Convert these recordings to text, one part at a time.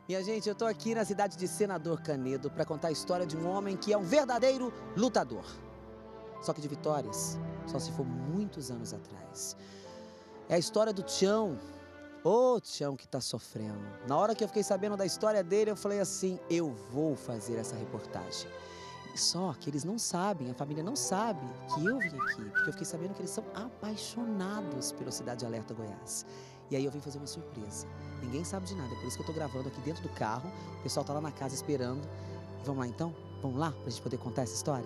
Minha gente, eu tô aqui na cidade de Senador Canedo para contar a história de um homem que é um verdadeiro lutador. Só que de vitórias, só se for muitos anos atrás. É a história do Tião. Ô, Tião que tá sofrendo. Na hora que eu fiquei sabendo da história dele, eu falei assim, eu vou fazer essa reportagem. Só que eles não sabem, a família não sabe que eu vim aqui, porque eu fiquei sabendo que eles são apaixonados pela Cidade Alerta Goiás. E aí eu vim fazer uma surpresa. Ninguém sabe de nada, é por isso que eu tô gravando aqui dentro do carro. O pessoal tá lá na casa esperando. Vamos lá então? Vamos lá pra gente poder contar essa história?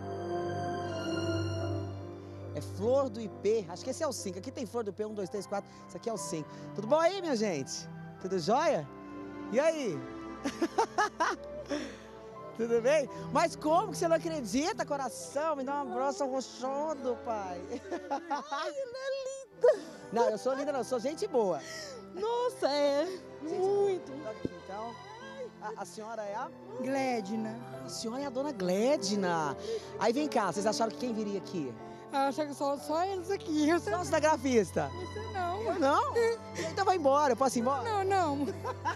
É Flor do IP, acho que esse é o 5. Aqui tem Flor do IP, 1, 2, 3, 4. Esse aqui é o 5. Tudo bom aí, minha gente? Tudo jóia? E aí? Tudo bem? Mas como que você não acredita, coração? Me dá um abraço rochoso, pai. Ai, ela é linda. Não, eu sou linda não, eu sou gente boa. Nossa, é. Gente Muito. boa. Tá aqui, então. A senhora é a? Gledna. A senhora é a dona Gledna. Aí vem cá, vocês acharam que quem viria aqui? Acho que só eles aqui. Eu sei Só o cinegrafista. você não. Eu não? Então vai embora, eu posso ir embora? Não.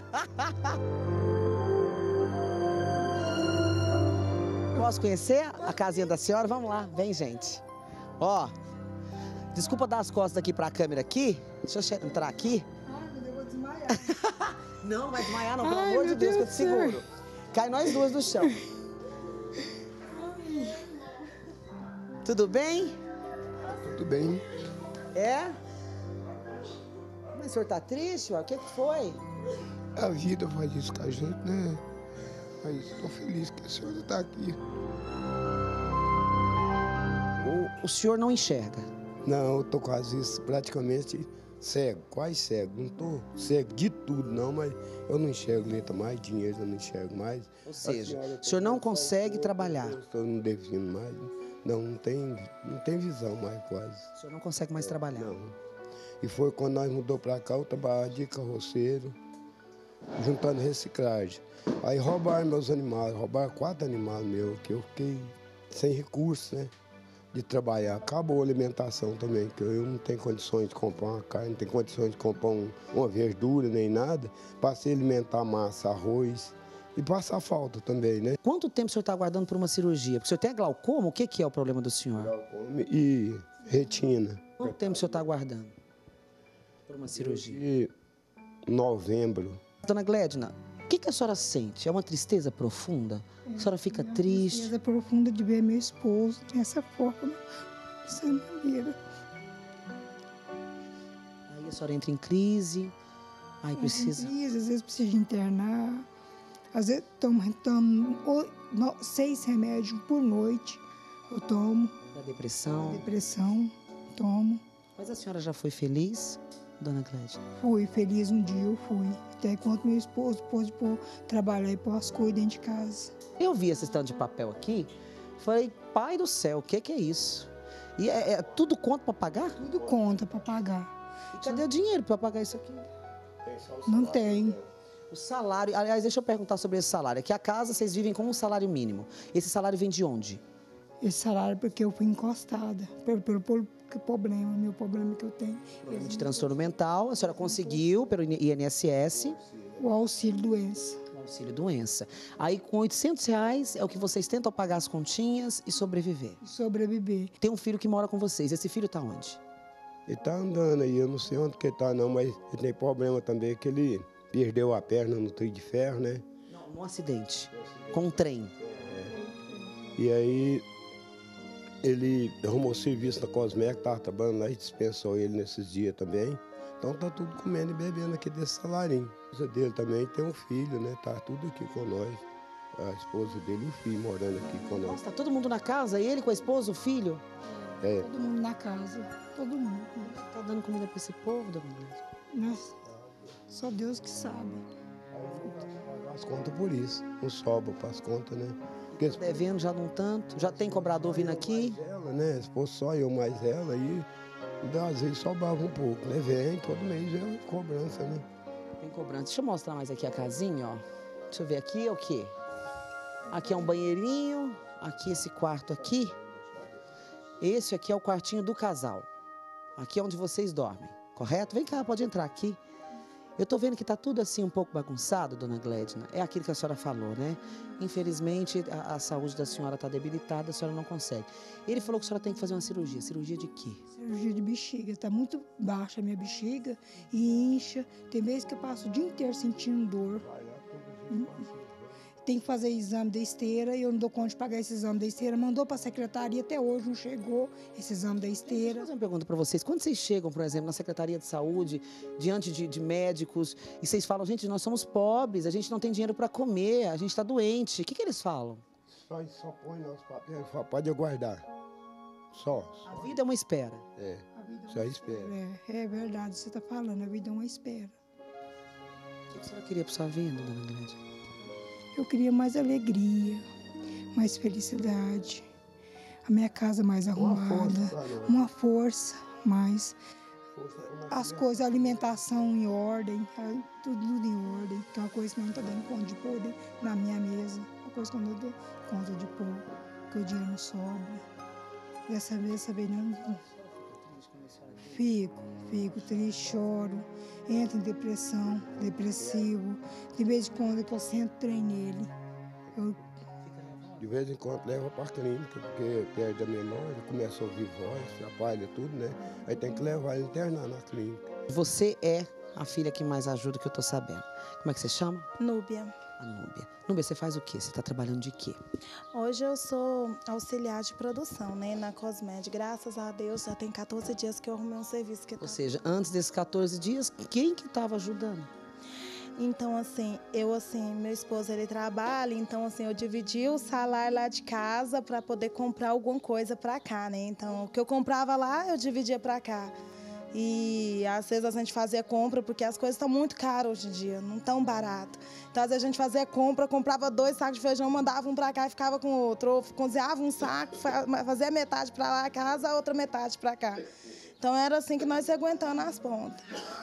Posso conhecer a casinha da senhora? Vamos lá, vem, gente. Ó, desculpa dar as costas aqui pra câmera aqui. Deixa eu entrar aqui. Ai, meu Deus, eu vou desmaiar. Não vai desmaiar não, pelo Ai, amor de meu Deus, que eu te Deus do céu. seguro. Cai nós duas no chão. Tudo bem? Tudo bem. É? Mas o senhor tá triste, ué? O que foi? A vida faz isso com a gente, né? Mas estou feliz que a senhora está aqui. O senhor não enxerga. Não, eu tô quase praticamente cego, quase cego. Não tô cego de tudo, não, mas eu não enxergo letra mais, dinheiro eu não enxergo mais. Ou seja, o senhor não consegue trabalhar. Eu estou não defino mais. Não tem visão mais quase. O senhor não consegue mais trabalhar. Não. E foi quando nós mudou para cá, eu trabalhava de carroceiro, juntando reciclagem. Aí roubaram meus animais, roubaram 4 animais meus, que eu fiquei sem recursos, né? De trabalhar. Acabou a alimentação também, que eu não tenho condições de comprar uma carne, não tenho condições de comprar uma verdura nem nada. Passei a alimentar massa, arroz e passar falta também, né? Quanto tempo o senhor está aguardando por uma cirurgia? Porque o senhor tem glaucoma? O que é o problema do senhor? Glaucoma e retina. Quanto tempo o senhor está aguardando por uma cirurgia? E novembro. Dona Gledna, o que a senhora sente? É uma tristeza profunda? A senhora fica triste? Tristeza profunda de ver meu esposo dessa forma. Isso é minha vida. Aí a senhora entra em crise, aí precisa... Às vezes precisa internar. Às vezes tomo 6 remédios por noite. Eu tomo. Da depressão. Depressão, tomo. Mas a senhora já foi feliz, Dona Gledna? Fui feliz um dia, eu fui. Até enquanto meu esposo pôde trabalhar e pôr as coisas dentro de casa. Eu vi esse tanto de papel aqui, falei, pai do céu, o que é isso? E é tudo conta para pagar? Tudo conta para pagar. E cadê o dinheiro para pagar isso aqui? Não tem. O salário, aliás, deixa eu perguntar sobre esse salário. Aqui a casa vocês vivem com um salário mínimo. Esse salário vem de onde? Esse salário porque eu fui encostada pelo problema, meu problema que eu tenho. De transtorno mental, a senhora conseguiu pelo INSS. O auxílio doença. O auxílio doença. Aí com R$800 é o que vocês tentam pagar as continhas e sobreviver. Sobreviver. Tem um filho que mora com vocês. Esse filho tá onde? Ele tá andando aí, eu não sei onde que ele tá não, mas ele tem problema também que ele perdeu a perna no trilho de ferro, né? Não, num acidente. Com um trem. E aí ele arrumou serviço na Cosmec, tava trabalhando lá e dispensou ele nesses dias também. Então tá tudo comendo e bebendo aqui desse salarinho. A esposa dele também tem um filho, né? Tá tudo aqui com nós. A esposa dele e o filho morando aqui com nós. Nossa, tá todo mundo na casa? Ele com a esposa, o filho? É. Todo mundo na casa. Todo mundo. Tá dando comida pra esse povo, Dona Gledna? Mas só Deus que sabe. As contas por isso. Não sobra para as contas, né? Porque Tá devendo já não tanto? Já tem cobrador vindo aqui? ela, né? Se fosse só eu mais ela, aí às vezes sobrava um pouco, né? Vem, todo mês é cobrança, né? Tem cobrança. Deixa eu mostrar mais aqui a casinha, ó. Deixa eu ver aqui, é o quê? Aqui é um banheirinho, aqui esse quarto aqui. Esse aqui é o quartinho do casal. Aqui é onde vocês dormem, correto? Vem cá, pode entrar aqui. Eu tô vendo que tá tudo assim um pouco bagunçado, dona Gledna. É aquilo que a senhora falou, né? Infelizmente, a saúde da senhora tá debilitada, a senhora não consegue. Ele falou que a senhora tem que fazer uma cirurgia. Cirurgia de quê? Cirurgia de bexiga. Tá muito baixa a minha bexiga e incha. Tem vezes que eu passo o dia inteiro sentindo dor. Tem que fazer exame da esteira e eu não dou conta de pagar esse exame da esteira. Mandou para a secretaria, até hoje não chegou esse exame da Deixa eu esteira. fazer uma pergunta para vocês. Quando vocês chegam, por exemplo, na Secretaria de Saúde, diante de médicos, e vocês falam, gente, nós somos pobres, a gente não tem dinheiro para comer, a gente está doente. O que eles falam? Só põe nos papéis, só pode aguardar. Só. A vida é uma espera. É, só espera. É verdade, você está falando, a vida é uma espera. O que a senhora queria para sua vida, dona Gledna? Eu queria mais alegria, mais felicidade, a minha casa mais arrumada, uma força mais, as coisas, a alimentação em ordem, tudo em ordem, que é uma coisa que não está dando conta de pôr na minha mesa, uma coisa que eu não dou conta de pôr, que o dinheiro não sobra. Dessa vez não. Fico triste, choro, entro em depressão, depressivo. De vez em quando eu sento trem nele. De vez em quando leva para a clínica, porque perde a memória, começa a ouvir voz, atrapalha tudo, né? Aí tem que levar ele internar na clínica. Você é a filha que mais ajuda, que eu tô sabendo. Como é que você chama? Núbia. A Núbia. Núbia, você faz o quê? Você está trabalhando de quê? Hoje eu sou auxiliar de produção, né, na Cosmed. Graças a Deus, já tem 14 dias que eu arrumei um serviço que Ou seja, antes desses 14 dias, quem que estava ajudando? Então, meu esposo, ele trabalha, então, eu dividi o salário lá de casa para poder comprar alguma coisa para cá, né? Então, o que eu comprava lá, eu dividia para cá. E às vezes a gente fazia compra, porque as coisas estão muito caras hoje em dia, não tão barato. Então, às vezes a gente fazia compra, comprava 2 sacos de feijão, mandava um para cá e ficava com o outro. Ou cozinhava um saco, fazia metade para lá a casa, a outra metade para cá. Então, era assim que nós ia aguentando as pontas.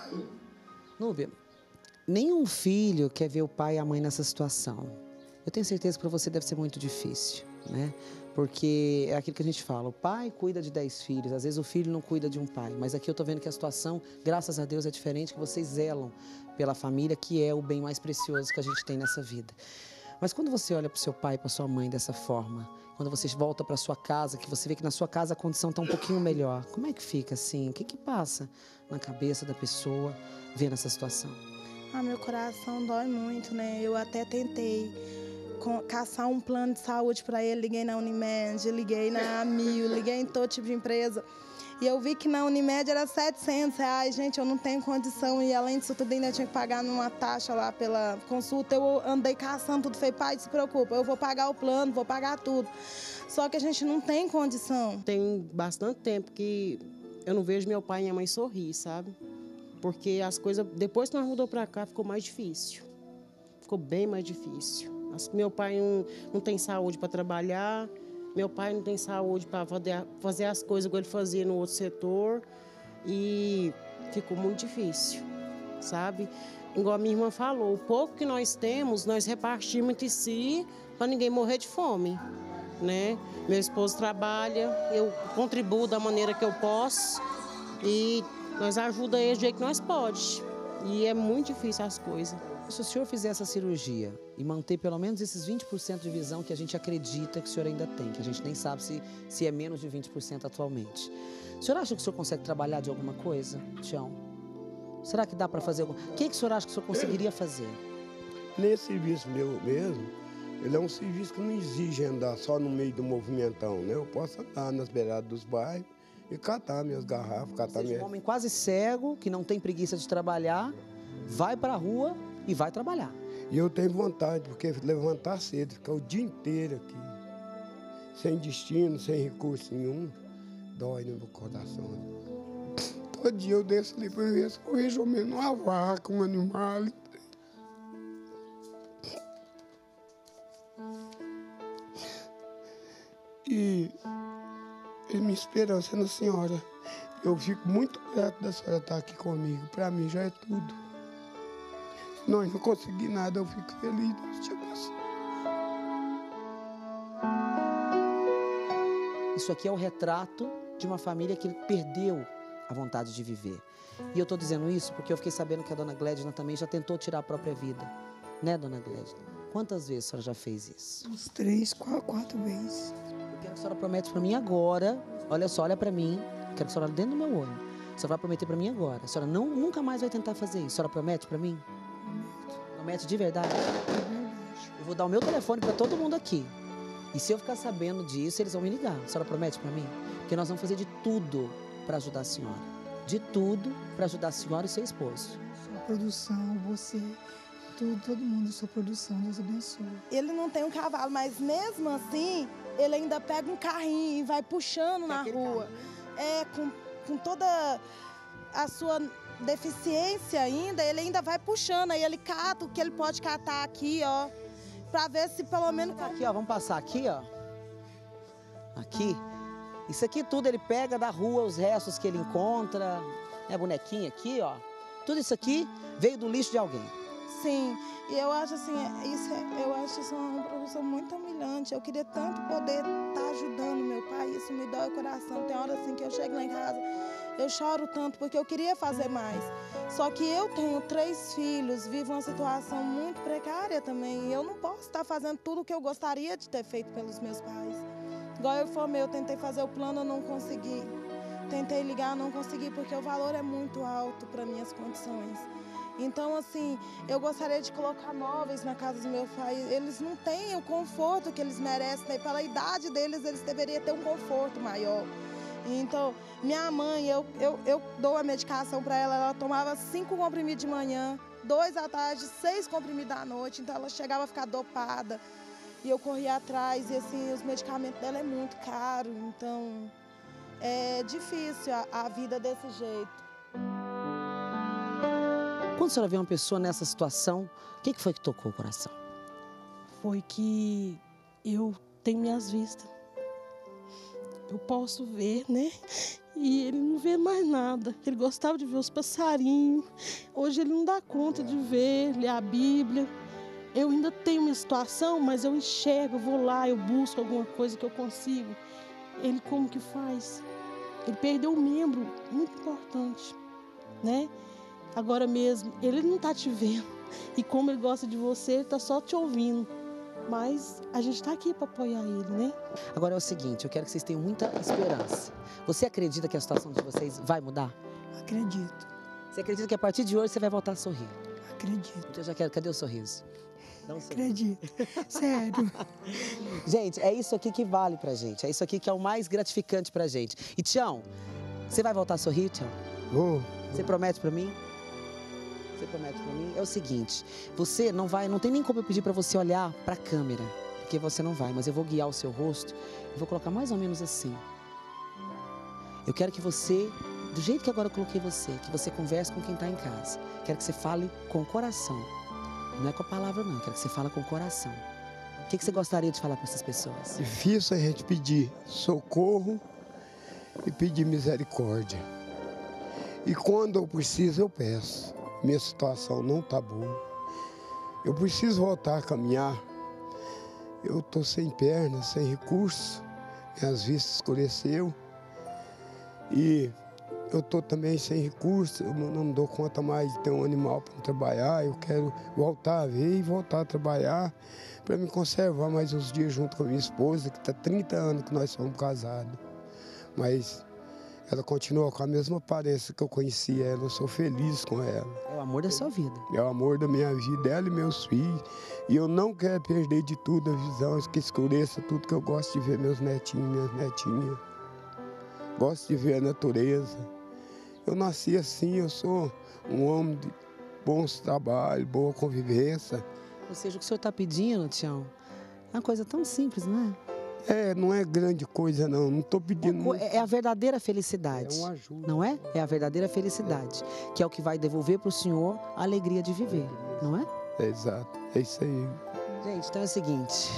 Núbia, nenhum filho quer ver o pai e a mãe nessa situação. Eu tenho certeza que para você deve ser muito difícil, né? Porque é aquilo que a gente fala, o pai cuida de 10 filhos, às vezes o filho não cuida de um pai. Mas aqui eu tô vendo que a situação, graças a Deus, é diferente, que vocês zelam pela família, que é o bem mais precioso que a gente tem nessa vida. Mas quando você olha para o seu pai e para sua mãe dessa forma, quando você volta para sua casa, que você vê que na sua casa a condição está um pouquinho melhor, como é que fica assim? O que passa na cabeça da pessoa vendo essa situação? Meu coração dói muito, né? Eu até tentei caçar um plano de saúde para ele, liguei na Unimed, liguei na Amil, liguei em todo tipo de empresa. E eu vi que na Unimed era R$700, gente, eu não tenho condição. E além disso tudo, ainda tinha que pagar numa taxa lá pela consulta. Eu andei caçando tudo, falei, pai, não se preocupa, eu vou pagar o plano, vou pagar tudo. Só que a gente não tem condição. Tem bastante tempo que eu não vejo meu pai e minha mãe sorrir, sabe? Porque as coisas, depois que nós mudamos para cá, ficou mais difícil. Ficou bem mais difícil. Meu pai não tem saúde para trabalhar, meu pai não tem saúde para fazer as coisas que ele fazia no outro setor e ficou muito difícil, sabe? Igual a minha irmã falou, o pouco que nós temos, nós repartimos entre si para ninguém morrer de fome, né? Meu esposo trabalha, eu contribuo da maneira que eu posso e nós ajudamos ele do jeito que nós podemos. E é muito difícil as coisas. Se o senhor fizer essa cirurgia e manter pelo menos esses 20% de visão que a gente acredita que o senhor ainda tem, que a gente nem sabe se é menos de 20% atualmente, o senhor acha que o senhor consegue trabalhar de alguma coisa, Tião? Será que dá para fazer alguma coisa? O que o senhor acha que o senhor conseguiria fazer? Nesse serviço meu mesmo, ele é um serviço que não exige andar só no meio do movimentão, né? Eu posso andar nas beiradas dos bairros e catar minhas garrafas, catar minhas... Um homem quase cego, que não tem preguiça de trabalhar, vai para a rua e vai trabalhar. E eu tenho vontade, porque levantar cedo, ficar o dia inteiro aqui, sem destino, sem recurso nenhum, dói no meu coração. Todo dia eu desço ali para ver se eu vejo ao menos uma vaca, um animal. E minha esperança é na senhora. Eu fico muito grato da senhora estar aqui comigo. Para mim já é tudo. Se nós não conseguir nada, eu fico feliz. Deus te abençoe. Isso aqui é o retrato de uma família que perdeu a vontade de viver. E eu estou dizendo isso porque eu fiquei sabendo que a dona Gledna também já tentou tirar a própria vida. Né, dona Gledna? Quantas vezes a senhora já fez isso? Uns 3, 4 vezes. Eu quero que a senhora promete para mim agora. Olha só, olha para mim. Eu quero que a senhora dentro do meu olho. A senhora vai prometer para mim agora. A senhora nunca mais vai tentar fazer isso. A senhora promete para mim? Prometo. Promete de verdade? É verdade. Eu vou dar o meu telefone para todo mundo aqui. E se eu ficar sabendo disso, eles vão me ligar. A senhora promete para mim? Porque nós vamos fazer de tudo para ajudar a senhora. De tudo para ajudar a senhora e seu esposo. Sua produção, você, todo mundo, sua produção, Deus abençoe. Ele não tem um cavalo, mas mesmo assim, ele ainda pega um carrinho e vai puxando na rua. Com toda a sua deficiência ainda, ele ainda vai puxando. Aí ele cata o que ele pode catar aqui, ó. Pra ver se pelo menos... Aqui, ó, vamos passar aqui, ó. Aqui. Isso aqui tudo ele pega da rua, os restos que ele encontra. Né, bonequinha aqui, ó. Tudo isso aqui veio do lixo de alguém. Sim, e eu acho assim, eu acho isso uma produção muito humilhante. Eu queria tanto poder estar ajudando meu pai, isso me dói o coração. Tem hora assim que eu chego lá em casa, eu choro tanto porque eu queria fazer mais. Só que eu tenho 3 filhos, vivo uma situação muito precária também. E eu não posso estar fazendo tudo o que eu gostaria de ter feito pelos meus pais. Igual eu formei, eu tentei fazer o plano, eu não consegui. Tentei ligar, não consegui, porque o valor é muito alto para minhas condições. Então, assim, eu gostaria de colocar móveis na casa dos meus pais. Eles não têm o conforto que eles merecem, né? Pela idade deles, eles deveriam ter um conforto maior. Então, minha mãe, eu dou a medicação para ela, ela tomava 5 comprimidos de manhã, 2 à tarde, 6 comprimidos à noite, então ela chegava a ficar dopada. E eu corria atrás, e assim, os medicamentos dela é muito caro, então é difícil a vida desse jeito. Quando a senhora vê uma pessoa nessa situação, o que foi que tocou o coração? Foi que eu tenho minhas vistas. Eu posso ver, né? E ele não vê mais nada. Ele gostava de ver os passarinhos. Hoje ele não dá conta de ver, ler a Bíblia. Eu ainda tenho minha situação, mas eu enxergo, eu vou lá, eu busco alguma coisa que eu consigo. Ele como que faz? Ele perdeu um membro muito importante, né? Agora mesmo, ele não está te vendo. E como ele gosta de você, ele está só te ouvindo. Mas a gente está aqui para apoiar ele, né? Agora é o seguinte, eu quero que vocês tenham muita esperança. Você acredita que a situação de vocês vai mudar? Acredito, Você acredita que a partir de hoje você vai voltar a sorrir? acredito, Então eu já quero, cadê o sorriso? Dá um sorriso. acredito. Sério. Gente, é isso aqui que vale pra gente. É isso aqui que é o mais gratificante pra gente. E Tião, você vai voltar a sorrir, Tião? Vou. Você promete pra mim? Você promete pra mim? É o seguinte, você não tem nem como eu pedir pra você olhar pra câmera, porque você não vai, mas eu vou guiar o seu rosto e vou colocar mais ou menos assim. Eu quero que você, do jeito que agora eu coloquei você, que você converse com quem tá em casa. Quero que você fale com o coração. Não é com a palavra não, quero que você fale com o coração. O que você gostaria de falar pra essas pessoas? Difícil a gente pedir socorro e pedir misericórdia. E quando eu preciso, eu peço. Minha situação não está boa. Eu preciso voltar a caminhar. Eu estou sem perna, sem recurso. Minhas vistas escureceu. E eu estou também sem recurso. Eu não dou conta mais de ter um animal para trabalhar. Eu quero voltar a ver e voltar a trabalhar para me conservar mais uns dias junto com a minha esposa, que está 30 anos que nós somos casados. Mas ela continua com a mesma aparência que eu conhecia ela, eu sou feliz com ela. É o amor da sua vida. É o amor da minha vida, ela e meus filhos. E eu não quero perder de tudo a visão, que escureça tudo que eu gosto de ver meus netinhos, minhas netinhas. Gosto de ver a natureza. Eu nasci assim, eu sou um homem de bons trabalhos, boa convivência. Ou seja, o que o senhor está pedindo, Tião, é uma coisa tão simples, não é? Não é grande coisa não, não estou pedindo... É a verdadeira felicidade, É uma ajuda. não é? É a verdadeira felicidade, que é o que vai devolver para o senhor a alegria de viver, não é? Exato, é isso aí. Gente, então é o seguinte,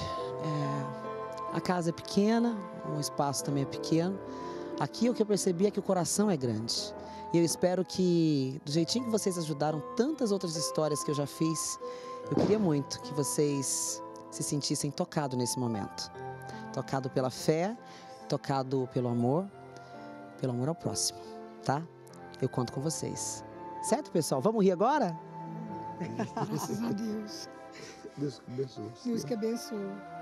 a casa é pequena, o espaço também é pequeno. Aqui o que eu percebi é que o coração é grande. E eu espero que, do jeitinho que vocês ajudaram tantas outras histórias que eu já fiz, eu queria muito que vocês se sentissem tocados nesse momento. Tocado pela fé, tocado pelo amor ao próximo, tá? eu conto com vocês. Certo, pessoal? Vamos rir agora? Graças a Deus. Deus que abençoe. Deus que abençoe.